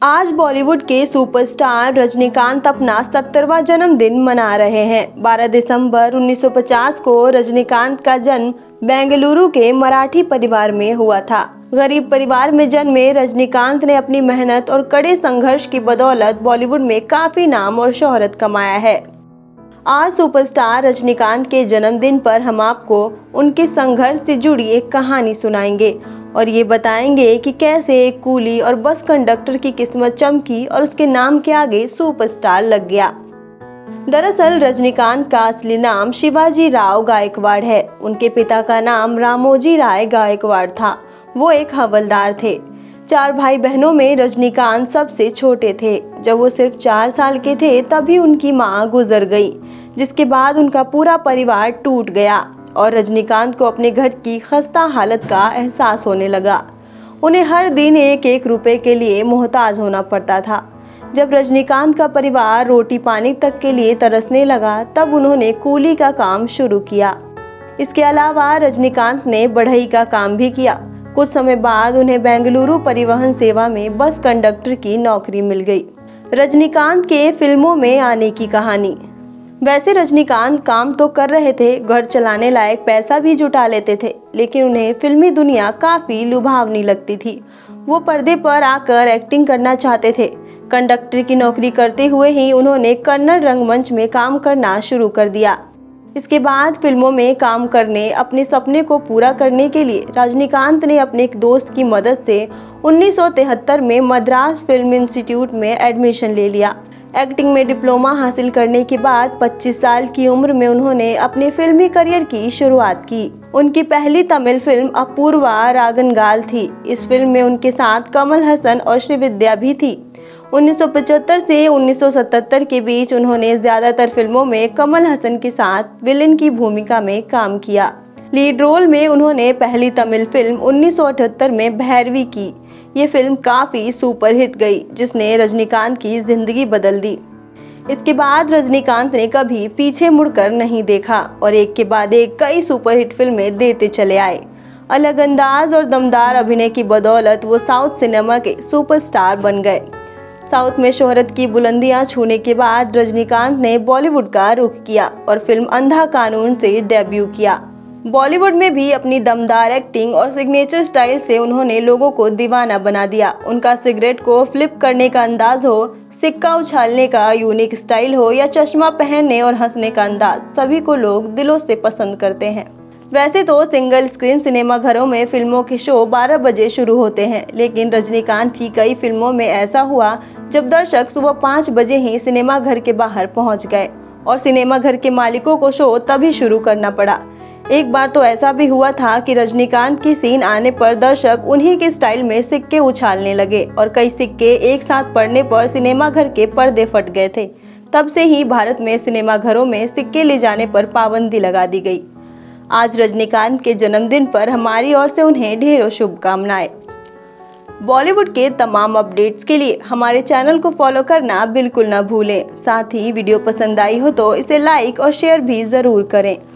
आज बॉलीवुड के सुपरस्टार रजनीकांत अपना 70वां जन्मदिन मना रहे हैं। 12 दिसंबर 1950 को रजनीकांत का जन्म बेंगलुरु के मराठी परिवार में हुआ था। गरीब परिवार में जन्मे रजनीकांत ने अपनी मेहनत और कड़े संघर्ष की बदौलत बॉलीवुड में काफी नाम और शोहरत कमाया है। आज सुपरस्टार रजनीकांत के जन्मदिन पर हम आपको उनके संघर्ष से जुड़ी एक कहानी सुनाएंगे और ये बताएंगे कि कैसे एक कूली और बस कंडक्टर की किस्मत चमकी और उसके नाम के आगे सुपरस्टार लग गया। दरअसल रजनीकांत का असली नाम शिवाजी राव गायकवाड़ है। उनके पिता का नाम रामोजी राय गायकवाड़ था। वो एक हवलदार थे। 4 भाई बहनों में रजनीकांत सबसे छोटे थे। जब वो सिर्फ 4 साल के थे तभी उनकी मां गुजर गई, जिसके बाद उनका पूरा परिवार टूट गया और रजनीकांत को अपने घर की खस्ता हालत का एहसास होने लगा। उन्हें हर दिन एक एक रुपए के लिए मोहताज होना पड़ता था। जब रजनीकांत का परिवार रोटी पानी तक के लिए तरसने लगा तब उन्होंने कूली का काम शुरू किया। इसके अलावा रजनीकांत ने बढ़ई का काम भी किया। कुछ समय बाद उन्हें बेंगलुरु परिवहन सेवा में बस कंडक्टर की नौकरी मिल गई। रजनीकांत के फिल्मों में आने की कहानी। वैसे रजनीकांत काम तो कर रहे थे, घर चलाने लायक पैसा भी जुटा लेते थे, लेकिन उन्हें फिल्मी दुनिया काफी लुभावनी लगती थी। वो पर्दे पर आकर एक्टिंग करना चाहते थे। कंडक्टर की नौकरी करते हुए ही उन्होंने कन्नड़ रंगमंच में काम करना शुरू कर दिया। इसके बाद फिल्मों में काम करने अपने सपने को पूरा करने के लिए रजनीकांत ने अपने एक दोस्त की मदद से 1973 में मद्रास फिल्म इंस्टीट्यूट में एडमिशन ले लिया। एक्टिंग में डिप्लोमा हासिल करने के बाद 25 साल की उम्र में उन्होंने अपने फिल्मी करियर की शुरुआत की। उनकी पहली तमिल फिल्म अपूर्वा रागनगाल थी। इस फिल्म में उनके साथ कमल हसन और श्रीविद्या भी थी। 1975 से 1977 के बीच उन्होंने ज्यादातर फिल्मों में कमल हसन के साथ विलेन की भूमिका में काम किया। लीड रोल में उन्होंने पहली तमिल फिल्म 1978 में भैरवी की। ये फिल्म काफी सुपरहिट गई, जिसने रजनीकांत की जिंदगी बदल दी। इसके बाद रजनीकांत ने कभी पीछे मुड़कर नहीं देखा और एक के बाद एक कई सुपरहिट फिल्में देते चले आए। अलग अंदाज और दमदार अभिनय की बदौलत वो साउथ सिनेमा के सुपरस्टार बन गए। साउथ में शोहरत की बुलंदियां छूने के बाद रजनीकांत ने बॉलीवुड का रुख किया और फिल्म अंधा कानून से डेब्यू किया। बॉलीवुड में भी अपनी दमदार एक्टिंग और सिग्नेचर स्टाइल से उन्होंने लोगों को दीवाना बना दिया। उनका सिगरेट को फ्लिप करने का अंदाज हो, सिक्का उछालने का यूनिक स्टाइल हो या चश्मा पहनने और हंसने का अंदाज, सभी को लोग दिलों से पसंद करते हैं। वैसे तो सिंगल स्क्रीन सिनेमा घरों में फिल्मों के शो 12 बजे शुरू होते हैं, लेकिन रजनीकांत की कई फिल्मों में ऐसा हुआ जब दर्शक सुबह 5 बजे ही सिनेमा घर के बाहर पहुंच गए और सिनेमा घर के मालिकों को शो तभी शुरू करना पड़ा। एक बार तो ऐसा भी हुआ था कि रजनीकांत की सीन आने पर दर्शक उन्हीं के स्टाइल में सिक्के उछालने लगे और कई सिक्के एक साथ पड़ने पर सिनेमा घर के पर्दे फट गए थे। तब से ही भारत में सिनेमा घरों में सिक्के ले जाने पर पाबंदी लगा दी गई। आज रजनीकांत के जन्मदिन पर हमारी ओर से उन्हें ढेरों शुभकामनाएं। बॉलीवुड के तमाम अपडेट्स के लिए हमारे चैनल को फॉलो करना बिल्कुल न भूलें। साथ ही वीडियो पसंद आई हो तो इसे लाइक और शेयर भी जरूर करें।